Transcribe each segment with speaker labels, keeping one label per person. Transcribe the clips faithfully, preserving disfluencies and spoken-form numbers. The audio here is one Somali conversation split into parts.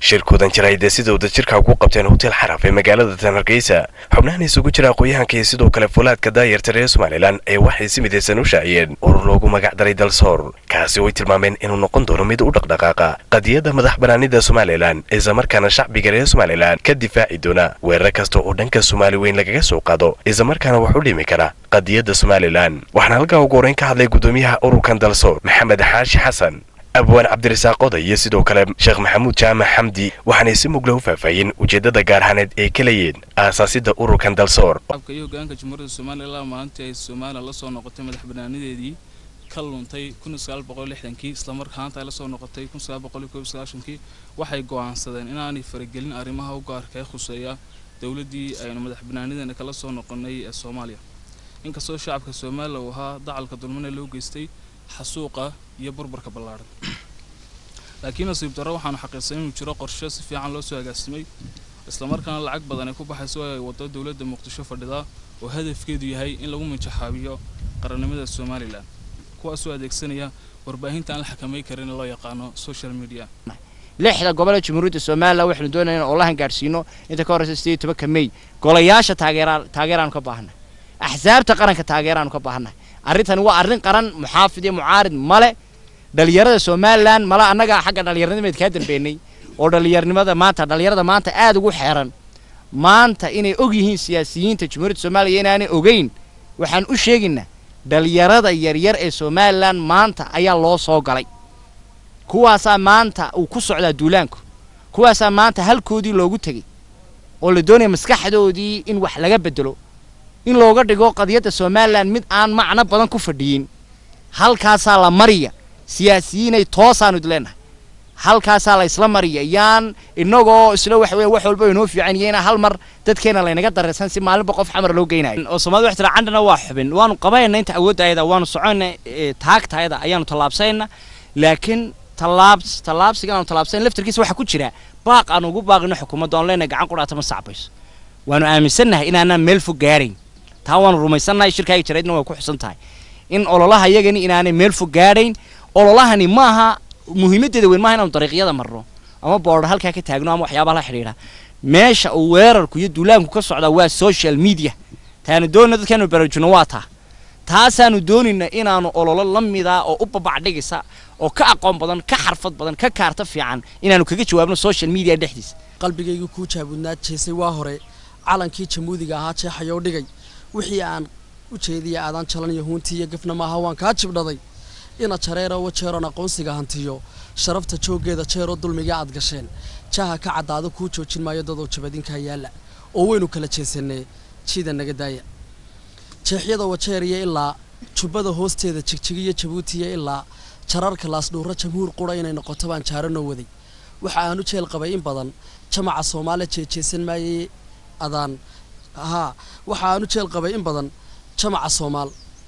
Speaker 1: shirkoodan jiraayada sidooda jirka ugu qabteen hotel xaraf ee magaalada Hargeysa xubnahan isugu jira aqooyahanka iyo sidoo kale fulaadka daayirta reer Somaliland ee waxay si midaysan u shaaciyeen urur loogu magac daray Dalsoor kaasi oo ay tilmaameen inuu noqon doono mid u dhaqdhaqaaqa qadiyada madax banaanida Somaliland isla markaana shacbiga reer Somaliland ka difaaci doona weerar kasta oo dhanka Soomaali weyn lagaga soo qaado isla markaana wax u dhimi kara qadiyada Somaliland waxna halka ugu horeyn ka hadlay gudoomiyaha ururkan Dalsoor Maxamed Xaashi Xasan أبوان عبد الرزاق قضى يسدو كلام شيخ محمود جامع حمدي وحنا يسمو له فافين وجدد جارهند إيه كليين أساسي ده أورو كان دالصور.
Speaker 2: كيو جانك جمهورية الصومال الله ما أنت الصومال الله صار نقطة مدح بنانية دي كلون تي كل سؤال بقول إحنا كي إسلامر خان تاي الله صار نقطة كل سؤال بقول كل سؤال شن كي واحد جوان صدقني أنا أني فرجلين أريمها وجار كي خصوصية دولة دي أنا مدح بنانية أنا كلا صار نقطة الصومالية إنك صار شعب كالصومال وها ضع الكدرمنا اللي وجستي حسوقة يبربر كبلارد لكن نصيب ترى وحنا حقيقين وجرا قرشة في عن لوسو جسمي إسلامر كان العقب بدنا يكون بحسوا وطن دولة مكتشفة ده وهدف كده هي إن لو من شحابية قررنا مدى الصومالي لا كواسوا هذيك السنة وربعين تان الحكمية كرين الله يقانو سوشيال ميديا
Speaker 3: لحظة قبل جمهورية الصومال لو إحنا دونا والله هنقارسينه أنت كورس استي تبقى مي قلياش تاجران تاجران كباهنا أحزاب تقارن كتاجران كباهنا arrintan waa arrin qaran muxaafid iyo mucaarid male dhalinyarada Soomaaliland mala anaga xagga dhalinyarnimada ka dambeynay oo dhalinyarnimada maanta dhalinyarada maanta aad ugu xeeran maanta inay og yihiin siyaasiyiinta Jamhuuriyadda Soomaaliya inaanay ogeyn waxaan u sheegnaa dhalinyarada yar yar ee Soomaaliland maanta ayaa loo soo galay kuwaas maanta uu ku socda duulaanku kuwaas maanta halkoodii loogu tagay oo la doonay maskaxdoodii in wax laga bedelo in looga dhigo qadiyada Soomaaliland mid aan macna badan ku fadhiyin halkaas la mariya siyaasiyiin ay toosaan u dileena halkaas la isla mariya yaan inagoo isla wax weey wax walba inoo fiican yeena hal mar dadkeena la inaga dareysan si maalin boqof xamar loo geynayo oo Soomaalidu wax tiraacandana waa xubin waanu qabayna inta awoodayda waanu soconay taagtayda ayaanu talaabsayna laakiin talaabs talaabsiga aanu talaabsayn laftirkiisa waxa ku jira baaq aan ugu baaqino xukuumadda oo leena gacan quraata ma sacbayso waanu aaminsanahay inaana meel fog gaarin تاوان روميسنا شركة يشترينا وكحسن تاي إن الله يجني إن أنا ملف جارين الله هني ماها مهمة تدوين ما هنا طريقية مرة أما بعد هالك هيك تاجنا أما حياة بالله حريرة ماشى وير كوي دولان كقصة على ويا السوشيال ميديا تاني دون ده كانوا برجنواتها تاسانو دون إن إن أنا الله لم يدا أو أبى بعد جسا أو كأقوم بدن كحرفت بدن ككارتف عن إن أنا كذي شو أبنا السوشيال ميديا دحديس
Speaker 4: قلبي جيجو كوتش أبونا تشيسي واهري على كيتش مودي جاهات شيء حيودي جاي wixii aan u jeediyay aadan jalan yahuuntii gafna ma hawaan ka jibdhaday ina jareero wajeerona aqoonsiga hantiyo sharafta joogeeda jeero dulmiga aad gasheen jaha ka cadaado ku joojin maayo dadoo jabadinka yaala oo weynu kala jeesanay jida naga daaya jeexyada wajeeriya ilaa jubada hoosteeda jigjigiyo jabuutiya ilaa jararka laas dhuura jamhuur qura inay noqoto baan jaarano waday waxa aan u jeel qabay in badan jamaca Soomaaliya jeejeesan maayay adaan ها waxaanu jeel qabay in badan jamaca Soomaal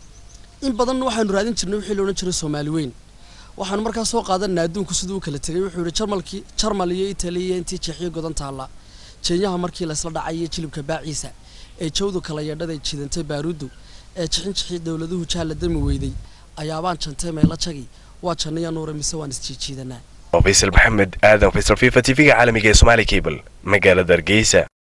Speaker 4: in badan waxaanu raadin jirnay wixii loo jiray Soomaali weyn waxaan markaa soo qaadanay adduunku sidoo kale tagay wuxuu yiri Jarmalki Jarmal iyo Italiya intii jeexiyo godan taala Kenya markii la isla dhacay jilibka baaciisa ee jawdu kala yeedhaday jidantay baaruudu ee jixin jixi dawladuhu jaal dami weyday ayaabaan jantay meel la tagay waa jannaya nuur mise waan isjiijiidanaa
Speaker 1: Faisal Maxamed Aadan Faisal FIFA T V caalamiga Somali Cable magaalada Hargeysa